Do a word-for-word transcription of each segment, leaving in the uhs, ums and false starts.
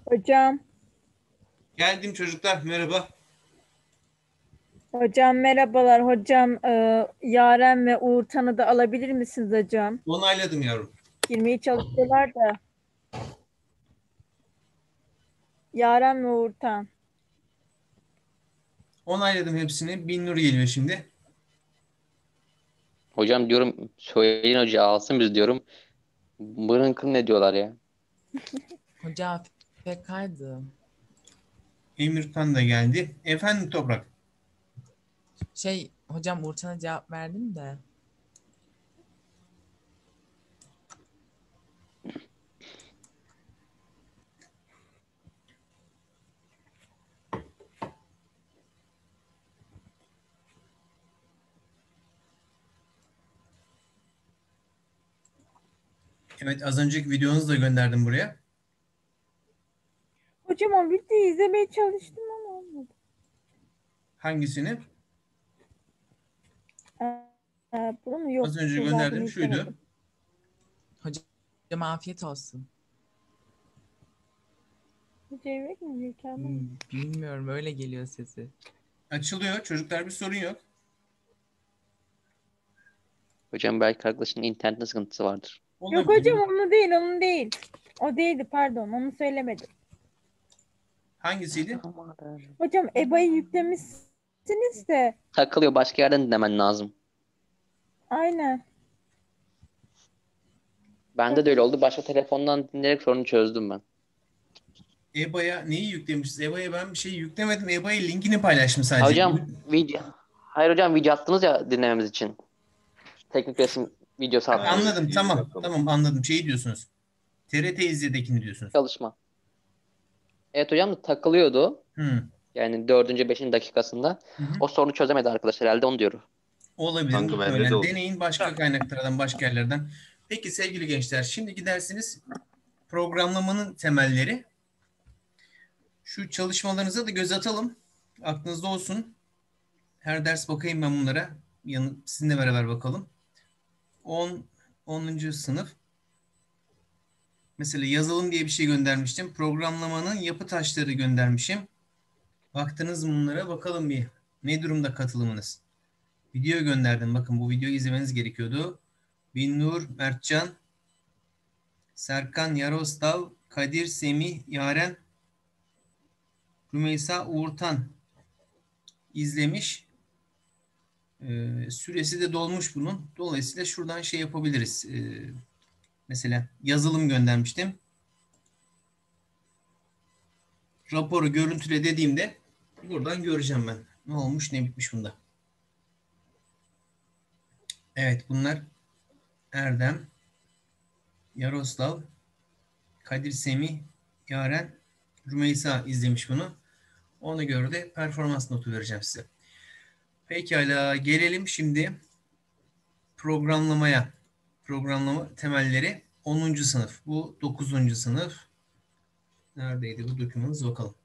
Hocam, Geldim çocuklar, merhaba. hocam merhabalar. Hocam, e, Yaren ve Uğurtan'ı da alabilir misiniz hocam? Onayladım yavrum. Girmeye çalışıyorlar da. Yaren ve Uğurtan. Onayladım hepsini. Bin nur geliyor şimdi. Hocam diyorum söyleyin hoca alsın biz diyorum. Mırınkın ne diyorlar ya? Hoca A F K'ydı. Emirkan da geldi. Efendim Toprak. Şey hocam Uğurcan'a cevap verdim de. Evet, az önceki videonuzu da gönderdim buraya. Hocam o videoyu izlemeye çalıştım ama olmadı. Hangisini? E, e, bunu mu? Yok. Az önce Tuğba, bunu gönderdim şuydu. izlemedim. Hocam afiyet olsun. Cevrek mi? Mükemmel mi? Hmm, bilmiyorum öyle geliyor sesi. Açılıyor. Çocuklar bir sorun yok. Hocam belki arkadaşın internette sıkıntısı vardır. Yok Olabilir. hocam, onu değil, onu değil. O değildi, pardon, onu söylemedim. Hangisiydi? Hocam E B A'yı yüklemişsiniz de. Takılıyor, başka yerden dinlemen lazım. Aynen. Bende de öyle oldu. Başka telefondan dinleyerek sorunu çözdüm ben. E B A'ya neyi yüklemişiz? E B A'ya ben bir şey yüklemedim. E B A'ya linkini paylaştım Ha, sadece. hocam video. Hayır hocam video attınız ya dinlememiz için. Teknik resim videosu Ha, attınız. anladım, tamam. Tamam, anladım. Şeyi diyorsunuz. T R T izledekini diyorsunuz. Çalışma. Evet hocam da takılıyordu. Hı. Yani dördüncü, beşinci dakikasında. Hı hı. O sorunu çözemedi arkadaşlar herhalde onu diyor. Olabilir Kanka bende de muhtemelen. oldu. Deneyin başka kaynaklardan, başka yerlerden. Peki sevgili gençler, şimdiki dersiniz programlamanın temelleri. Şu çalışmalarınıza da göz atalım. Aklınızda olsun. Her ders bakayım ben bunlara. Yanı, sizinle beraber bakalım. on, onuncu sınıf. Mesela yazılım diye bir şey göndermiştim. Programlamanın yapı taşları göndermişim. Baktınız mı bunlara? Bakalım bir. Ne durumda katılımınız? Video gönderdim. Bakın bu videoyu izlemeniz gerekiyordu. Binnur, Mertcan, Serkan, Yaroslav, Kadir, Semih, Yaren, Rümeysa, Uğurtan izlemiş. Ee, süresi de dolmuş bunun. Dolayısıyla şuradan şey yapabiliriz. Ee, mesela yazılım göndermiştim. Raporu görüntüle dediğimde buradan göreceğim ben. Ne olmuş ne bitmiş bunda. Evet, bunlar Erdem, Yaroslav, Kadir, Semih, Yaren, Rümeysa izlemiş bunu. Ona göre de performans notu vereceğim size. Pekala, gelelim şimdi programlamaya. Programlama temelleri onuncu sınıf. Bu dokuzuncu sınıf. Neredeydi bu dokümanımız bakalım.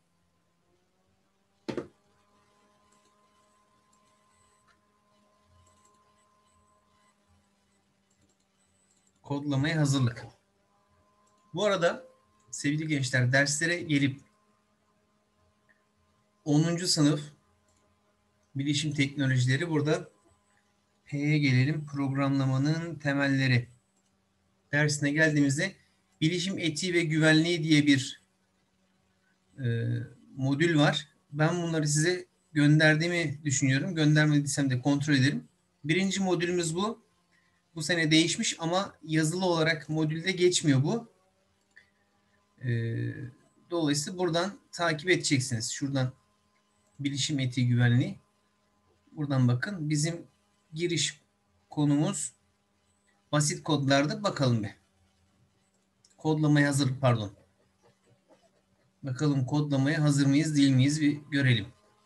Kodlamaya hazırlık. Bu arada sevgili gençler, derslere gelip onuncu sınıf bilişim teknolojileri, burada P'ye gelelim. Programlamanın temelleri dersine geldiğimizde bilişim etiği ve güvenliği diye bir e, modül var. Ben bunları size gönderdiğimi düşünüyorum. Göndermediysem de kontrol ederim. Birinci modülümüz bu. Bu sene değişmiş ama yazılı olarak modülde geçmiyor bu. E, dolayısıyla buradan takip edeceksiniz. Şuradan bilişim etiği güvenliği. Buradan bakın. Bizim giriş konumuz basit kodlarda. Bakalım bir. Kodlamaya hazır, pardon. Bakalım kodlamaya hazır mıyız değil miyiz bir görelim.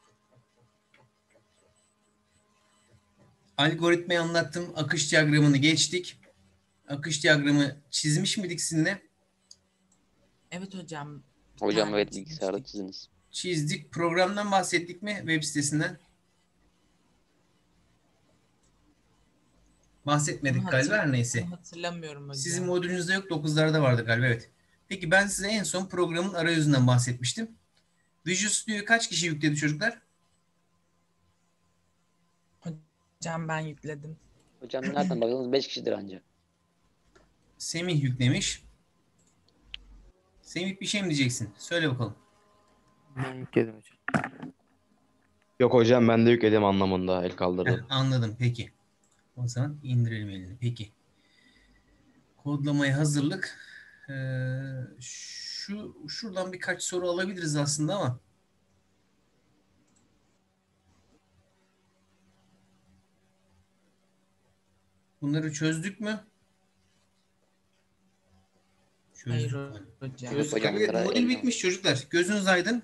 Algoritmayı anlattım. Akış diyagramını geçtik. Akış diyagramı çizmiş miydik sizinle? Evet hocam. Bir Hocam tane evet bilgisayarda çizmiştik. çiziniz. Çizdik. Programdan bahsettik mi web sitesinden? Bahsetmedik Bunu galiba, hatır- her neyse. bunu hatırlamıyorum hocam. Sizin modülünüzde yok, dokuzlarda vardı galiba, evet. Peki ben size en son programın arayüzünden bahsetmiştim. Visual Studio'yu kaç kişi yükledi çocuklar? Hocam ben yükledim. Hocam nereden bakıyorsunuz? beş kişidir anca. Semih yüklemiş. Semih bir şey mi diyeceksin? Söyle bakalım. Ben yükledim hocam. Yok hocam ben de yükledim anlamında el Heh, kaldırdım. anladım. Peki. O zaman indirelim elini. Peki. Kodlamaya hazırlık. Ee, şu şuradan birkaç soru alabiliriz aslında ama bunları çözdük mü? Hayır Çözdük. hocam. Çözdük. Hocam Evet, bunlara modül el- bitmiş çocuklar. Gözünüz aydın.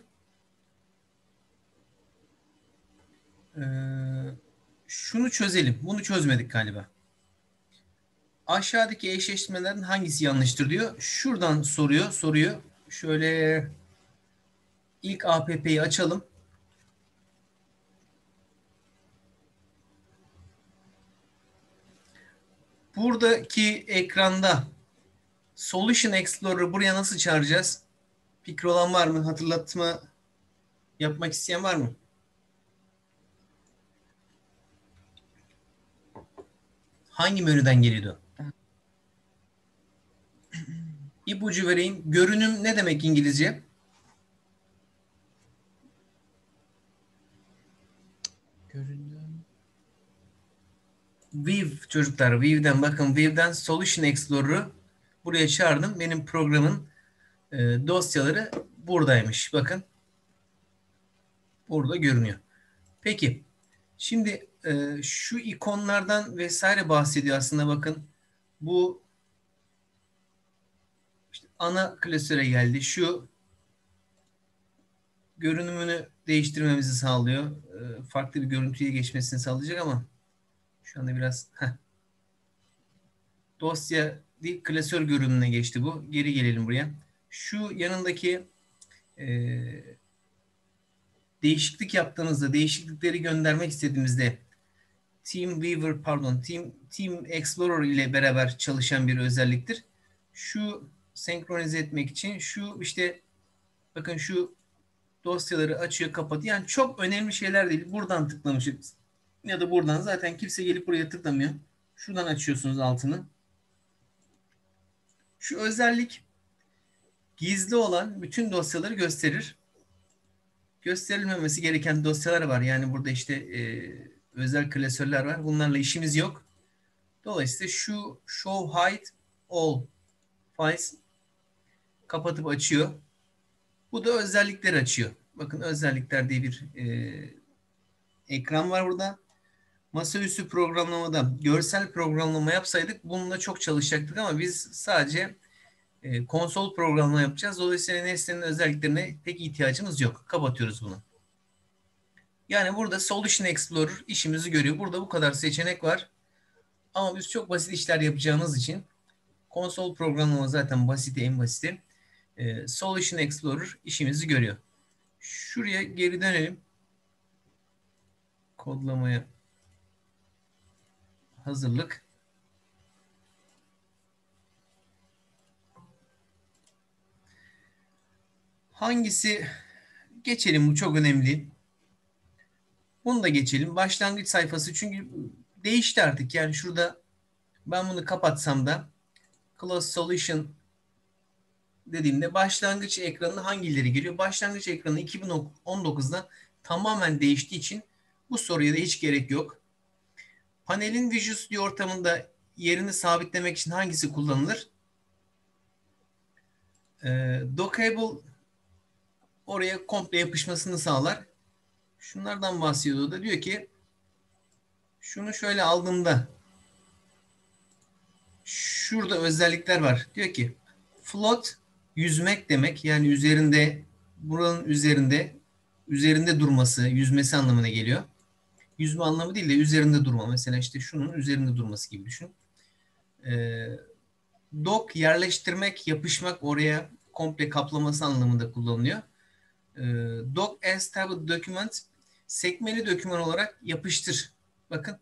Ee, şunu çözelim. Bunu çözmedik galiba. Aşağıdaki eşleştirmelerin hangisi yanlıştır diyor. Şuradan soruyor, soruyor. Şöyle ilk A P P'yi açalım. Buradaki ekranda Solution Explorer'ı buraya nasıl çağıracağız? Fikri olan var mı? Hatırlatma yapmak isteyen var mı? Hangi menüden geliyordu? İpucu vereyim. Görünüm ne demek İngilizce? Görünüm. View çocuklar. View'den bakın. View'den Solution Explorer'ı buraya çağırdım. Benim programın e, dosyaları buradaymış. Bakın. Burada görünüyor. Peki. Şimdi e, şu ikonlardan vesaire bahsediyor aslında bakın. Bu işte ana klasöre geldi. Şu görünümünü değiştirmemizi sağlıyor. E, farklı bir görüntüye geçmesini sağlayacak ama şu anda biraz heh. Dosya değil klasör görünümüne geçti bu. Geri gelelim buraya. Şu yanındaki e, değişiklik yaptığımızda, değişiklikleri göndermek istediğimizde TeamViewer pardon Team Team Explorer ile beraber çalışan bir özelliktir. Şu senkronize etmek için şu işte bakın şu dosyaları açıyor, kapatıyor. Yani çok önemli şeyler değil. Buradan tıklamışız. Ya da buradan zaten kimse gelip buraya tıklamıyor. Şuradan açıyorsunuz altını. Şu özellik gizli olan bütün dosyaları gösterir. Gösterilmemesi gereken dosyalar var. Yani burada işte e, özel klasörler var. Bunlarla işimiz yok. Dolayısıyla şu show hide all files kapatıp açıyor. Bu da özellikleri açıyor. Bakın özellikler diye bir e, ekran var burada. Masaüstü programlamada görsel programlama yapsaydık bununla çok çalışacaktık ama biz sadece e, konsol programlama yapacağız. Dolayısıyla nesnenin özelliklerine pek ihtiyacımız yok. Kapatıyoruz bunu. Yani burada Solution Explorer işimizi görüyor. Burada bu kadar seçenek var. Ama biz çok basit işler yapacağımız için konsol programlama zaten basiti en basiti. E, Solution Explorer işimizi görüyor. Şuraya geri dönelim. Kodlamaya hazırlık. Hangisi geçelim, bu çok önemli. Bunu da geçelim. Başlangıç sayfası çünkü değişti artık. Yani şurada ben bunu kapatsam da Close Solution dediğimde başlangıç ekranına hangileri giriyor? Başlangıç ekranı iki bin on dokuzda tamamen değiştiği için bu soruya da hiç gerek yok. Panelin Visual Studio ortamında yerini sabitlemek için hangisi kullanılır? Ee, Dockable oraya komple yapışmasını sağlar. Şunlardan bahsediyor da diyor ki şunu şöyle aldığımda şurada özellikler var. Diyor ki float yüzmek demek. Yani üzerinde buranın üzerinde üzerinde durması, yüzmesi anlamına geliyor. Yüzme anlamı değil de üzerinde durma. Mesela işte şunun üzerinde durması gibi düşün. Ee, dock yerleştirmek, yapışmak oraya komple kaplaması anlamında kullanılıyor. Ee, dock as stable document sekmeli doküman olarak yapıştır. Bakın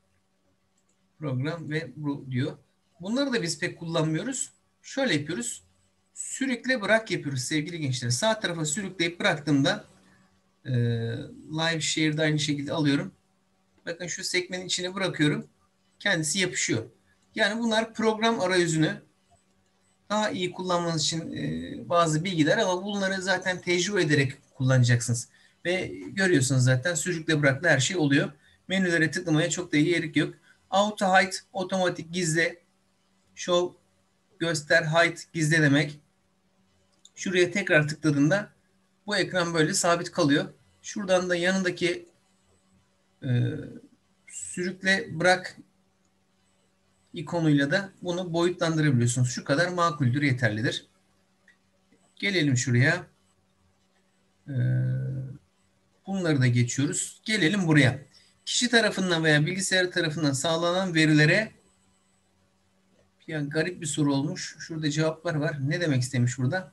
program ve bu diyor. Bunları da biz pek kullanmıyoruz. Şöyle yapıyoruz. Sürükle bırak yapıyoruz sevgili gençler. Sağ tarafa sürükleyip bıraktığımda e, live share'da aynı şekilde alıyorum. Bakın şu sekmenin içine bırakıyorum. Kendisi yapışıyor. Yani bunlar program arayüzünü daha iyi kullanmanız için e, bazı bilgiler ama bunları zaten tecrübe ederek kullanacaksınız. Ve görüyorsunuz zaten sürükle bırakla her şey oluyor. Menülere tıklamaya çok da gerek yok. Auto hide, otomatik gizle, show, göster, hide, gizle demek. Şuraya tekrar tıkladığında bu ekran böyle sabit kalıyor. Şuradan da yanındaki e, sürükle bırak ikonuyla da bunu boyutlandırabiliyorsunuz. Şu kadar makuldür, yeterlidir. Gelelim şuraya. Ee, bunları da geçiyoruz. Gelelim buraya. Kişi tarafından veya bilgisayar tarafından sağlanan verilere yani garip bir soru olmuş. Şurada cevaplar var. Ne demek istemiş burada?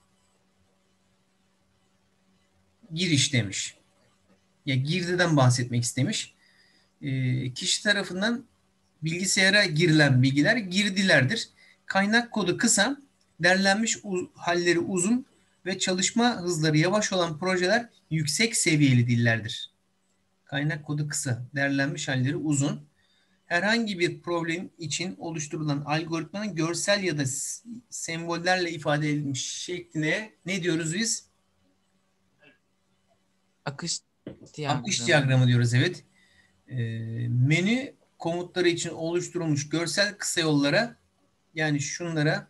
Giriş demiş. Ya girdiden bahsetmek istemiş. Ee, kişi tarafından bilgisayara girilen bilgiler girdilerdir. Kaynak kodu kısa, derlenmiş u- halleri uzun ve çalışma hızları yavaş olan projeler yüksek seviyeli dillerdir. Kaynak kodu kısa, derlenmiş halleri uzun. Herhangi bir problem için oluşturulan algoritmanın görsel ya da s- sembollerle ifade edilmiş şekline ne diyoruz biz? Akış Akış diyagramı. diyagramı diyoruz, evet. Ee, menü komutları için oluşturulmuş görsel kısa yollara, yani şunlara,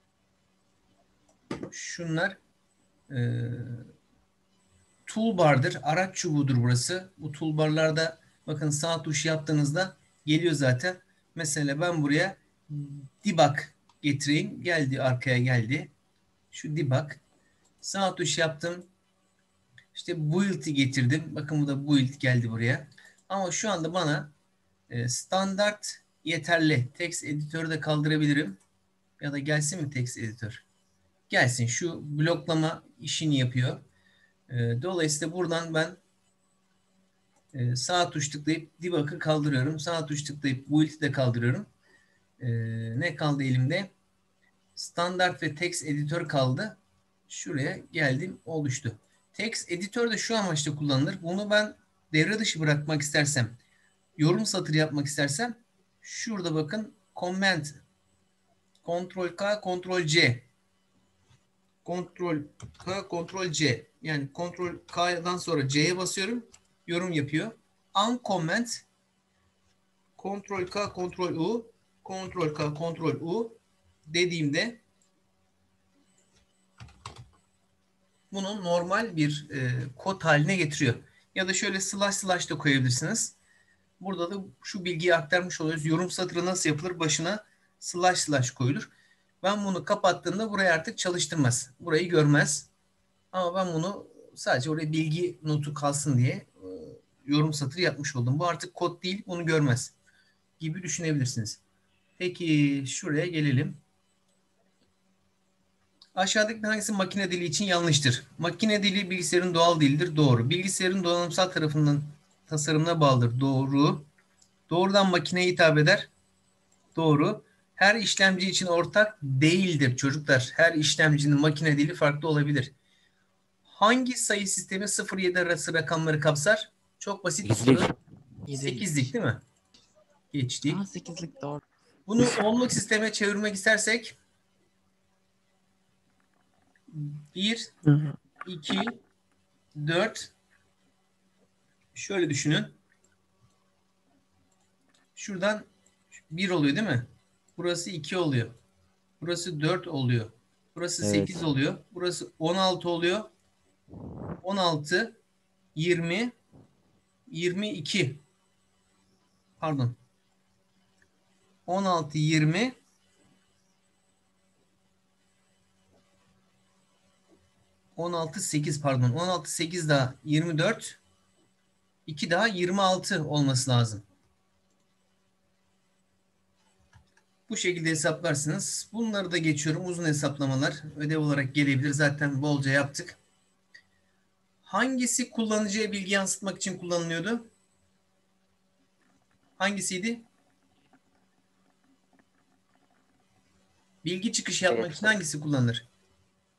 şunlar e, toolbar'dır. Araç çubuğudur burası. Bu toolbar'larda bakın sağ tuş yaptığınızda geliyor zaten. Mesela ben buraya debug getireyim. Geldi, arkaya geldi. Şu debug. Sağ tuş yaptım. İşte build'i getirdim. Bakın bu da build geldi buraya. Ama şu anda bana e, standart yeterli. Text editörü de kaldırabilirim. Ya da gelsin mi text editör? Gelsin. Şu bloklama işini yapıyor. E, dolayısıyla buradan ben e, sağ tuş tıklayıp debug'ı kaldırıyorum. Sağ tuş tıklayıp build'i de kaldırıyorum. E, ne kaldı elimde? Standart ve text editör kaldı. Şuraya geldim, oluştu. Text editör de şu amaçla kullanılır. Bunu ben devre dışı bırakmak istersem, yorum satırı yapmak istersem şurada bakın comment, Ctrl K, Ctrl C, Ctrl K, Ctrl C, yani Ctrl K'dan sonra C'ye basıyorum, yorum yapıyor. Uncomment, Ctrl K, Ctrl U, Ctrl K, Ctrl U dediğimde bunu normal bir e, kod haline getiriyor. Ya da şöyle slash slash da koyabilirsiniz. Burada da şu bilgiyi aktarmış oluyoruz. Yorum satırı nasıl yapılır? Başına slash slash koyulur. Ben bunu kapattığımda burayı artık çalıştırmaz. Burayı görmez. Ama ben bunu sadece oraya bilgi notu kalsın diye e, yorum satırı yapmış oldum. Bu artık kod değil, bunu görmez gibi düşünebilirsiniz. Peki şuraya gelelim. Aşağıdaki hangisi makine dili için yanlıştır? Makine dili bilgisayarın doğal dilidir. Doğru. Bilgisayarın donanımsal tarafından tasarımına bağlıdır. Doğru. Doğrudan makineye hitap eder. Doğru. Her işlemci için ortak değildir çocuklar. Her işlemcinin makine dili farklı olabilir. Hangi sayı sistemi sıfır yedi arası rakamları kapsar? Çok basit bir soru. Sekizlik. sekizlik değil mi? Geçtik. Aa, sekizlik doğru. Bunu onluk sisteme çevirmek istersek bir, iki, dört, şöyle düşünün. Şuradan bir oluyor değil mi? Burası iki oluyor. Burası dört oluyor. Burası Evet. sekiz oluyor. Burası on altı oluyor. on altı, yirmi, yirmi iki. Pardon. on altı, yirmi, on altı, sekiz pardon. on altı, sekiz daha yirmi dört. iki daha yirmi altı olması lazım. Bu şekilde hesaplarsınız. Bunları da geçiyorum. Uzun hesaplamalar ödev olarak gelebilir. Zaten bolca yaptık. Hangisi kullanıcıya bilgi yansıtmak için kullanılıyordu? Hangisiydi? Bilgi çıkışı yapmak için hangisi kullanılır?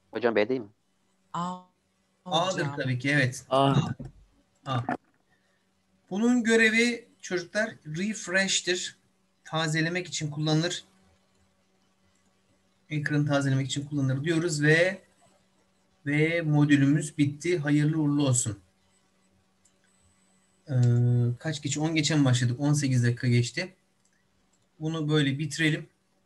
Hocam B değil mi? A A'dır hocam. tabii ki, evet. A. A. Bunun görevi çocuklar refresh'tir. Tazelemek için kullanılır. Ekranı tazelemek için kullanılır diyoruz ve ve modülümüz bitti. Hayırlı uğurlu olsun. Ee, kaç geçe? on geçe mi başladık? on sekiz dakika geçti. Bunu böyle bitirelim.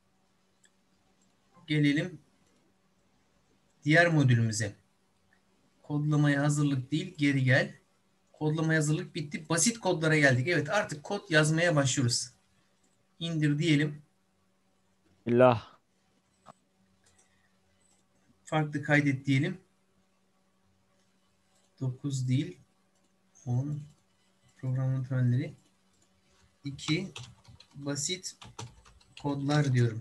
Gelelim diğer modülümüze. Kodlamaya hazırlık değil, geri gel. Kodlamaya hazırlık bitti. Basit kodlara geldik. Evet, artık kod yazmaya başlıyoruz. İndir diyelim. İlah. Farklı kaydet diyelim. dokuz değil. on. Programlama temelleri. iki. Basit kodlar diyorum.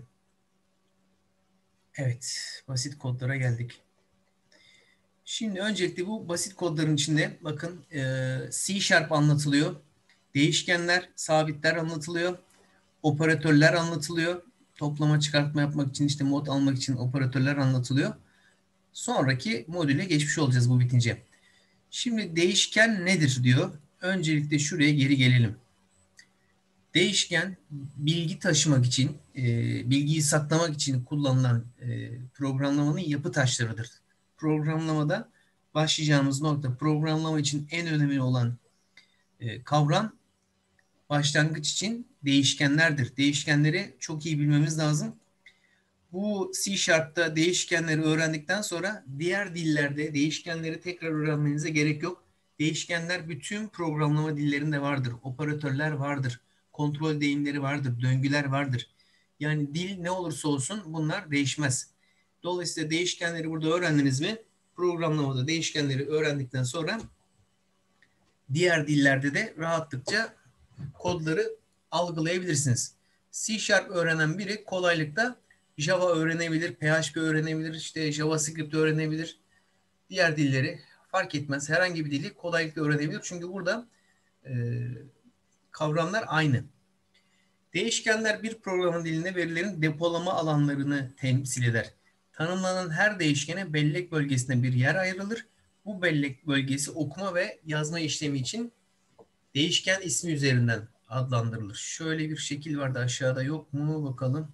Evet. Basit kodlara geldik. Şimdi öncelikle bu basit kodların içinde bakın C Sharp anlatılıyor. Değişkenler, sabitler anlatılıyor. Operatörler anlatılıyor. Toplama, çıkartma yapmak için, işte mod almak için operatörler anlatılıyor. Sonraki modüle geçmiş olacağız bu bitince. Şimdi değişken nedir diyor. Öncelikle şuraya geri gelelim. Değişken bilgi taşımak için, e, bilgiyi saklamak için kullanılan e, programlamanın yapı taşlarıdır. Programlamada başlayacağımız nokta, programlama için en önemli olan e, kavram başlangıç için değişkenlerdir. Değişkenleri çok iyi bilmemiz lazım. Bu C Sharp'ta değişkenleri öğrendikten sonra diğer dillerde değişkenleri tekrar öğrenmenize gerek yok. Değişkenler bütün programlama dillerinde vardır. Operatörler vardır. Kontrol deyimleri vardır. Döngüler vardır. Yani dil ne olursa olsun bunlar değişmez. Dolayısıyla değişkenleri burada öğrendiniz mi? Programlamada değişkenleri öğrendikten sonra diğer dillerde de rahatlıkça kodları algılayabilirsiniz. C Sharp öğrenen biri kolaylıkla Java öğrenebilir, P H P öğrenebilir, işte JavaScript öğrenebilir. Diğer dilleri fark etmez. Herhangi bir dili kolaylıkla öğrenebilir. Çünkü burada e, kavramlar aynı. Değişkenler bir programın dilinde verilerin depolama alanlarını temsil eder. Tanımlanan her değişkene bellek bölgesine bir yer ayrılır. Bu bellek bölgesi okuma ve yazma işlemi için değişken ismi üzerinden adlandırılır. Şöyle bir şekil vardı, aşağıda yok mu bakalım.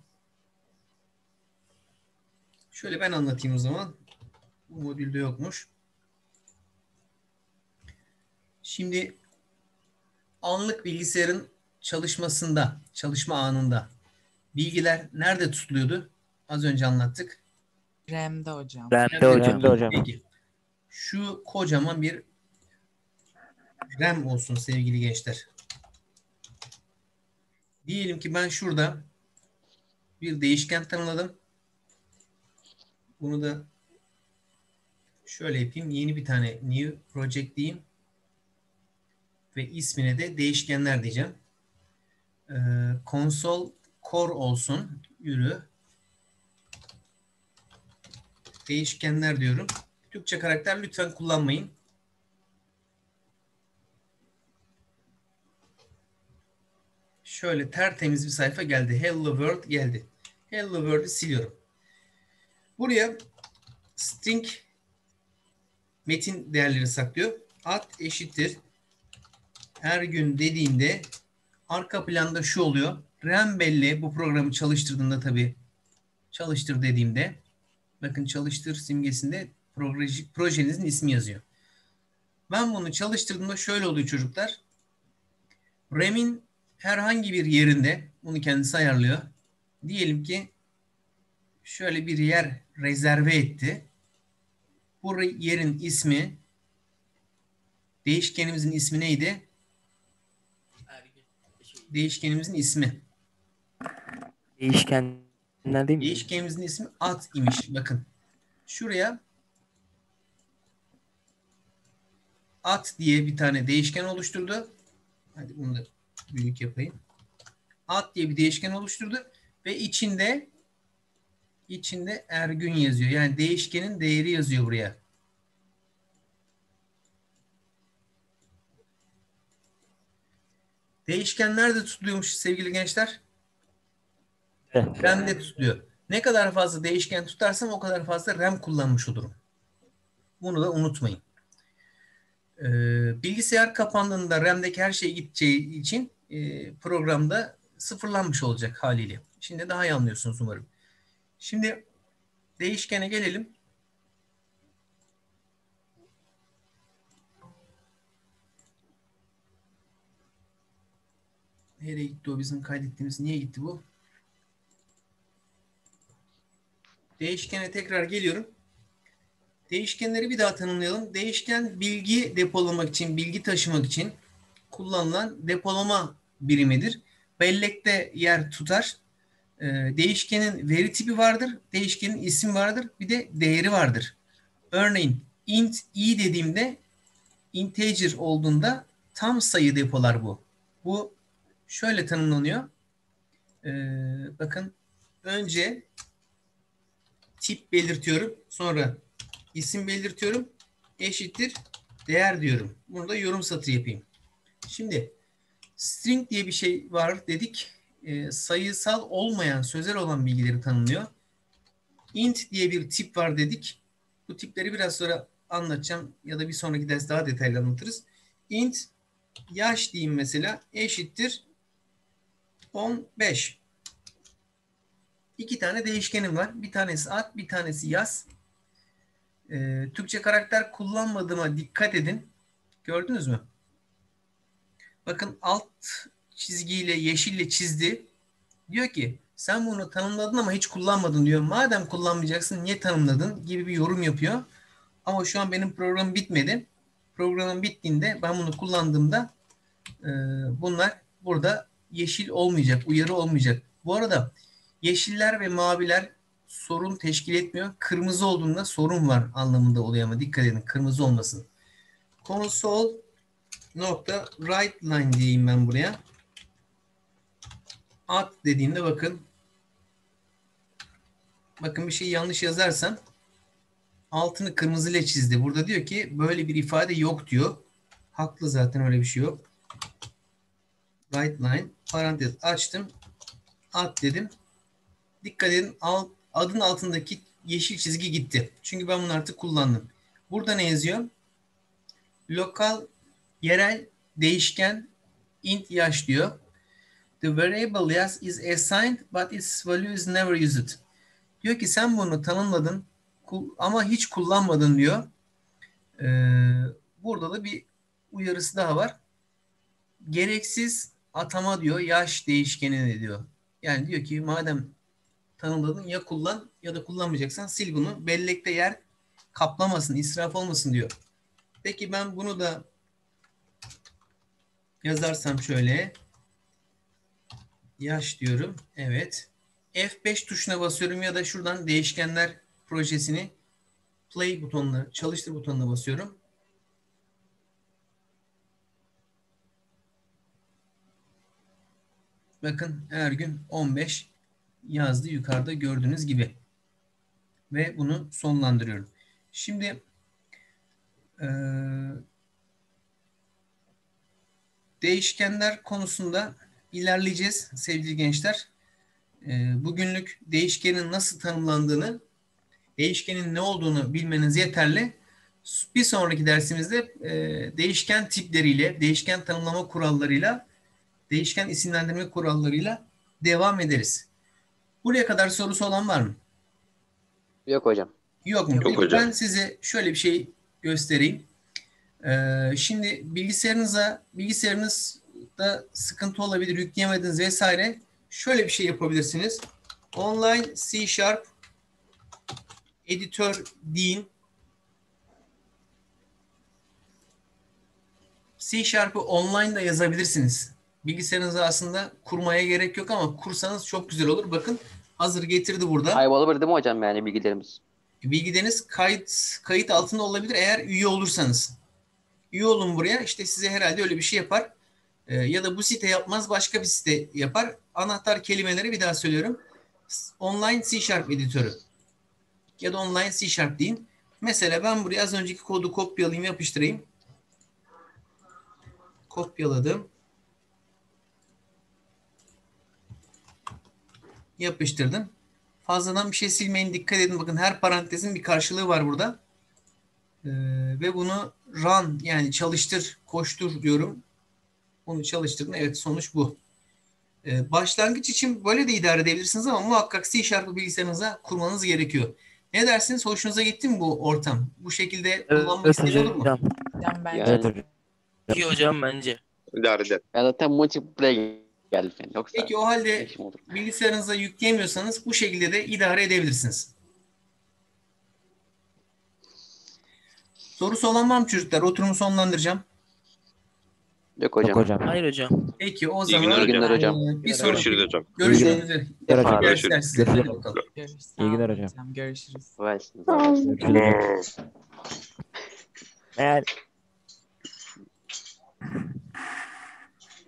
Şöyle ben anlatayım o zaman. Bu modülde yokmuş. Şimdi anlık bilgisayarın çalışmasında, çalışma anında bilgiler nerede tutuluyordu? Az önce anlattık. RAM'de hocam. RAM'de Nerede hocam. tutuluyordu? Peki. Şu kocaman bir RAM olsun sevgili gençler. Diyelim ki ben şurada bir değişken tanımladım. Bunu da şöyle yapayım. Yeni bir tane new project diyeyim. Ve ismine de değişkenler diyeceğim. Ee, console core olsun. Yürü. Değişkenler diyorum. Türkçe karakter lütfen kullanmayın. Şöyle tertemiz bir sayfa geldi. Hello World geldi. Hello World'ü siliyorum. Buraya string metin değerleri saklıyor. Ad eşittir her gün dediğinde arka planda şu oluyor. RAM belli. Bu programı çalıştırdığında tabii çalıştır dediğimde bakın çalıştır simgesinde proje, projenizin ismi yazıyor. Ben bunu çalıştırdığımda şöyle oluyor çocuklar. RAM'in herhangi bir yerinde bunu kendisi ayarlıyor. Diyelim ki şöyle bir yer rezerve etti. Bu yerin ismi değişkenimizin ismi neydi? Değişkenimizin ismi. Değişkenler değil mi? Değişkenimizin ismi ad imiş. Bakın. Şuraya ad diye bir tane değişken oluşturdu. Hadi bunu da büyük yapayım. Ad diye bir değişken oluşturdu ve içinde içinde Ergün yazıyor. Yani değişkenin değeri yazıyor buraya. Değişken nerede tutuluyormuş sevgili gençler? Evet. RAM'de tutuluyor. Ne kadar fazla değişken tutarsam o kadar fazla RAM kullanmış olurum. Bunu da unutmayın. Ee, bilgisayar kapandığında RAM'deki her şey gideceği için e, programda sıfırlanmış olacak haliyle. Şimdi daha iyi anlıyorsunuz umarım. Şimdi değişkene gelelim. Nereye gitti o bizim kaydettiğimiz? Niye gitti bu? Değişkene tekrar geliyorum. Değişkenleri bir daha tanımlayalım. Değişken bilgi depolamak için, bilgi taşımak için kullanılan depolama birimidir. Bellekte yer tutar. Ee, değişkenin veri tipi vardır. Değişkenin isim vardır. Bir de değeri vardır. Örneğin int i dediğimde integer olduğunda tam sayı depolar bu. Bu şöyle tanımlanıyor. Ee, bakın önce tip belirtiyorum. Sonra isim belirtiyorum. Eşittir değer diyorum. Bunu da yorum satırı yapayım. Şimdi string diye bir şey var dedik. E, sayısal olmayan, sözel olan bilgileri tanımlıyor. Int diye bir tip var dedik. Bu tipleri biraz sonra anlatacağım ya da bir sonraki ders daha detaylı anlatırız. Int yaş diyeyim mesela eşittir on beş. İki tane değişkenim var. Bir tanesi ad, bir tanesi yaz. E, Türkçe karakter kullanmadığıma dikkat edin. Gördünüz mü? Bakın alt çizgiyle yeşille çizdi. Diyor ki sen bunu tanımladın ama hiç kullanmadın diyor. Madem kullanmayacaksın niye tanımladın gibi bir yorum yapıyor. Ama şu an benim programım bitmedi. Programım bittiğinde ben bunu kullandığımda e, bunlar burada yeşil olmayacak, uyarı olmayacak. Bu arada yeşiller ve maviler sorun teşkil etmiyor. Kırmızı olduğunda sorun var anlamında oluyor ama dikkat edin kırmızı olmasın. Console nokta write line diyeyim ben buraya. Ad dediğimde bakın bakın bir şey yanlış yazarsam altını kırmızıyla çizdi. Burada diyor ki böyle bir ifade yok diyor. Haklı zaten öyle bir şey yok. Write line parantez açtım. Ad dedim. Dikkat edin alt, adın altındaki yeşil çizgi gitti. Çünkü ben bunu artık kullandım. Burada ne yazıyor? Lokal yerel değişken int yaş diyor. The variable yas is assigned but its value is never used. Diyor ki sen bunu tanımladın ama hiç kullanmadın diyor. Ee, burada da bir uyarısı daha var. Gereksiz atama diyor yaş değişkenine diyor. Yani diyor ki madem tanımladın ya kullan ya da kullanmayacaksan sil bunu. Bellekte yer kaplamasın, israf olmasın diyor. Peki ben bunu da yazarsam şöyle yaş diyorum. Evet. F beş tuşuna basıyorum ya da şuradan değişkenler projesini play butonuna, çalıştır butonuna basıyorum. Bakın her gün on beş yazdı yukarıda gördüğünüz gibi. Ve bunu sonlandırıyorum. Şimdi e, değişkenler konusunda ilerleyeceğiz sevgili gençler. E, bugünlük değişkenin nasıl tanımlandığını, değişkenin ne olduğunu bilmeniz yeterli. Bir sonraki dersimizde e, değişken tipleriyle, değişken tanımlama kurallarıyla, değişken isimlendirme kurallarıyla devam ederiz. Buraya kadar sorusu olan var mı? Yok hocam. Yok mu? Yok Peki hocam. ben size şöyle bir şey göstereyim. Ee, şimdi bilgisayarınıza, bilgisayarınızda sıkıntı olabilir, yükleyemediniz vesaire. Şöyle bir şey yapabilirsiniz. Online C Sharp editör deyin. C Sharp'ı online da yazabilirsiniz. Bilgisayarınıza aslında kurmaya gerek yok ama kursanız çok güzel olur. Bakın hazır getirdi burada. Kaybolabilir değil mi hocam yani bilgilerimiz? Bilgileriniz kayıt kayıt altında olabilir eğer üye olursanız. Üye olun buraya. İşte size herhalde öyle bir şey yapar. Ee, ya da bu site yapmaz başka bir site yapar. Anahtar kelimeleri bir daha söylüyorum. Online C Sharp editörü. Ya da online C Sharp deyin. Mesela ben buraya az önceki kodu kopyalayayım yapıştırayım. Kopyaladım. Yapıştırdım. Fazladan bir şey silmeyin. Dikkat edin. Bakın her parantezin bir karşılığı var burada. Ee, ve bunu run yani çalıştır, koştur diyorum. Onu çalıştırın. Evet, sonuç bu. Ee, başlangıç için böyle de idare edebilirsiniz ama muhakkak C Sharp'ı bilgisayarınıza kurmanız gerekiyor. Ne dersiniz? Hoşunuza gitti mi bu ortam? Bu şekilde kullanmak Evet isteyen olur mu? hocam. Hocam bence Yani Evet hocam. İyi hocam bence. İdare eder. ben zaten multiplayer geldim yani. Yoksa Peki o halde işim olur. bilgisayarınıza yükleyemiyorsanız bu şekilde de idare edebilirsiniz. Sorusu olan var mı çocuklar? Oturumu sonlandıracağım. Yok Yok hocam. hocam. Hayır hocam. Peki o İyi zaman günler İyi günler hocam. e, bir sonraki Görüşürüz hocam. görüşmek üzere. Görüşürüz. Dersler size. Hadi bakalım. görüşürüz. İyi Sağ günler olun hocam. Görüşürüz. Versin. Görüşürüz hocam. Eğer